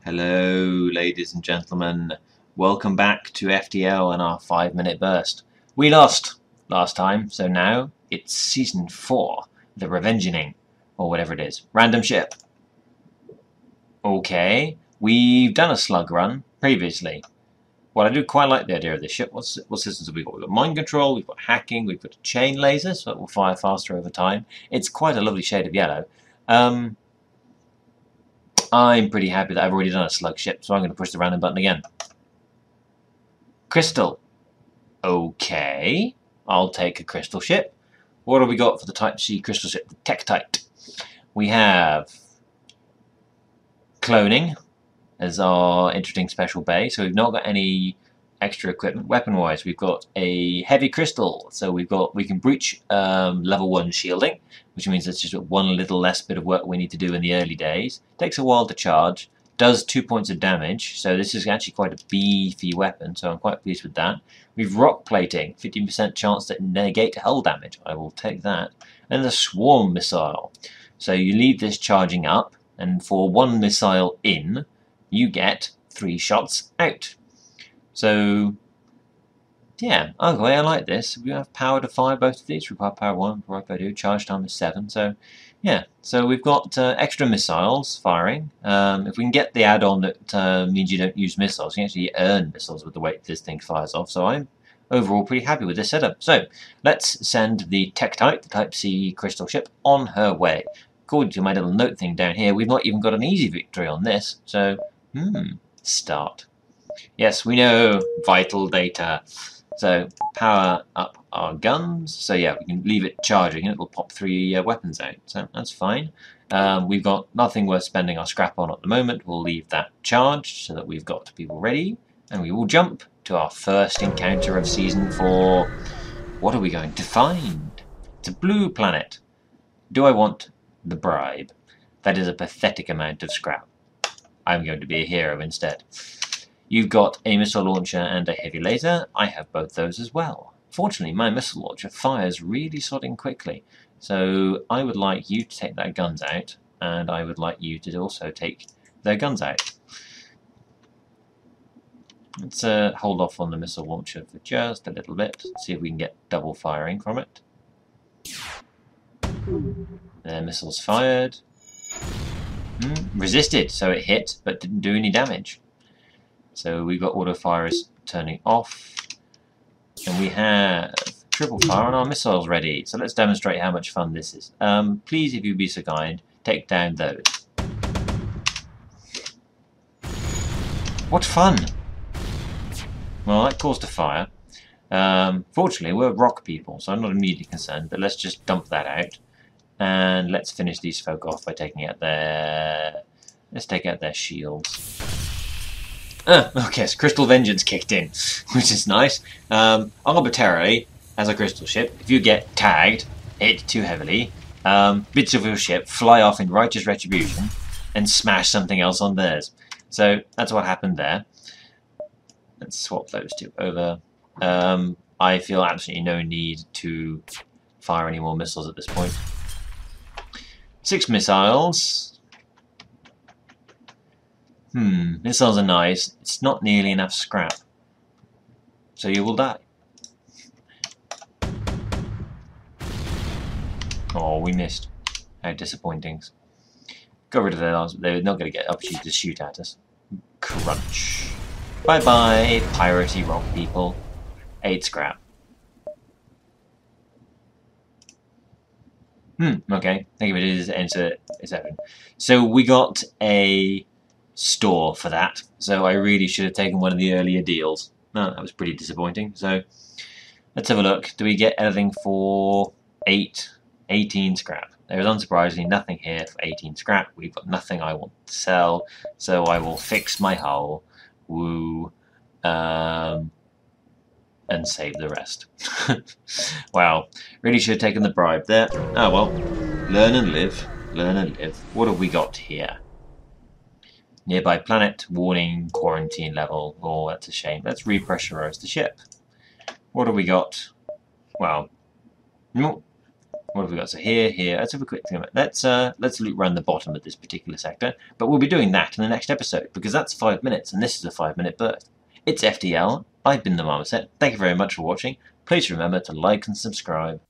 Hello, ladies and gentlemen. Welcome back to FTL and our 5-minute burst. We lost last time, so now it's Season 4, The Revengeing, or whatever it is. Random ship. Okay, we've done a slug run previously. Well, I do quite like the idea of this ship. What systems have we got? We've got mind control, we've got hacking, we've got a chain laser, so it will fire faster over time. It's quite a lovely shade of yellow. I'm pretty happy that I've already done a slug ship, so I'm going to push the random button again. Crystal. Okay, I'll take a crystal ship. What have we got for the Type C crystal ship? The Tektite. We have cloning as our interesting special bay, so we've not got any extra equipment. Weapon-wise, we've got a heavy crystal, so we can breach level 1 shielding, which means it's just one little less bit of work we need to do in the early days. Takes a while to charge, does 2 points of damage, so this is actually quite a beefy weapon, so I'm quite pleased with that. We've rock plating, 15% chance to negate hull damage. I will take that. And the swarm missile. So you leave this charging up, and for 1 missile in, you get 3 shots out. So, yeah, okay, I like this. We have power to fire both of these. Require power 1, require power 2, charge time is 7. So, yeah, so we've got extra missiles firing. If we can get the add-on that means you don't use missiles, you can actually earn missiles with the way this thing fires off. So I'm overall pretty happy with this setup. So, let's send the Tektite, the Type C crystal ship, on her way. According to my little note thing down here, we've not even got an easy victory on this. So, start. Yes, we know vital data. So power up our guns. So yeah, we can leave it charging and it will pop 3 weapons out. So that's fine. We've got nothing worth spending our scrap on at the moment. We'll leave that charged so that we've got people ready. And we will jump to our first encounter of Season 4. What are we going to find? It's a blue planet. Do I want the bribe? That is a pathetic amount of scrap. I'm going to be a hero instead. You've got a missile launcher and a heavy laser. I have both those as well. Fortunately, my missile launcher fires really sodding quickly. So I would like you to take their guns out, and I would like you to also take their guns out. Let's hold off on the missile launcher for just a little bit. See if we can get double firing from it. Their missiles fired. Resisted, so it hit, but didn't do any damage. So we've got auto firers turning off, and we have triple fire on our missiles ready. So let's demonstrate how much fun this is. Please, if you'd be so kind, take down those. What fun! Well, that caused a fire. Fortunately, we're rock people, so I'm not immediately concerned, but let's just dump that out. And let's finish these folk off by taking out their... Let's take out their shields. Okay, so Crystal Vengeance kicked in, which is nice. Arbitrarily, as a crystal ship, if you get tagged, hit too heavily, bits of your ship fly off in righteous retribution and smash something else on theirs. So that's what happened there. Let's swap those two over. I feel absolutely no need to fire any more missiles at this point. 6 missiles. Missiles are nice. It's not nearly enough scrap. So you will die. Oh, we missed. How disappointing. Got rid of those. They're not going to get opportunity to shoot at us. Crunch. Bye-bye, piratey rock people. 8 scrap. Okay. Think of it as enter 7. So we got a store for that, so I really should have taken one of the earlier deals. No, that was pretty disappointing. So let's have a look. Do we get anything for 18 scrap? There is unsurprisingly nothing here for 18 scrap. We've got nothing I want to sell, so I will fix my hull. Woo. And save the rest. Wow, really should have taken the bribe there. Oh well, learn and live, learn and live. What have we got here? Nearby planet, warning, quarantine level. Oh, that's a shame. Let's repressurize the ship. What have we got? Well, What have we got? So here. Let's have a quick thing. Let's loop around the bottom of this particular sector. But we'll be doing that in the next episode because that's 5 minutes, and this is a 5-minute burst. It's FTL. I've been the Marmoset. Thank you very much for watching. Please remember to like and subscribe.